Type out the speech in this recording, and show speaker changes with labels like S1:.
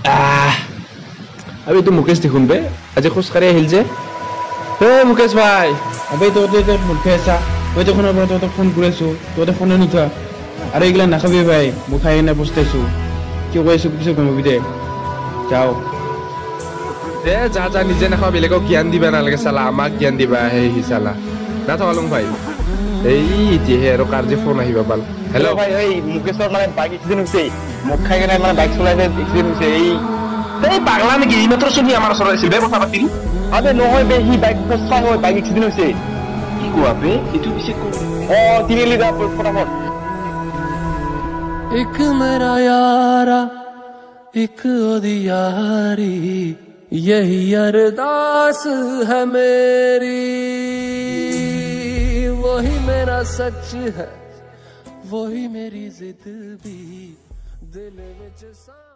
S1: अबे तू मुकेश देखुन बे आज खोज करे हिल जे हे मुकेश भाई
S2: अबे तो मुकेश तो फोन तो फोन करेছো तो फोन नुथा अरे एगला नाखाबे भाई मुखाय ना बसतेছো কি কইছো কিছু কমবি দে যাও
S1: দে যা যা নিজে নাখাও বেলেগক জ্ঞান দিবা নালাগে সালা আমাক জ্ঞান দিবা হে হিসালা না থাকলং ভাই এই ইতিহে আৰু কাৰ যে ফোন আহিবা পাল হেল্ল'
S3: ভাই এই মুকেশৰ মানে বাইক এক্সিডেন্ট হৈছে মুখ খাই কেনে মানে বাইক চলাইছে এক্সিডেন্ট হৈছে এই পাগলা নেকি এই মাত্ৰ শুনি আমাৰ ওচৰত আছিল বে কথা পাতিল আবে নহয় বে হি বাইক ফসা হয় বাইক এক্সিডেন্ট হৈছে কি কোৱা বে এটো পিছে তিনিআলি যা ফটাফট
S4: एक मेरा यारा एक ओदी यारी यही अरदास है मेरी वही मेरा सच है वही मेरी जिद भी दिल विच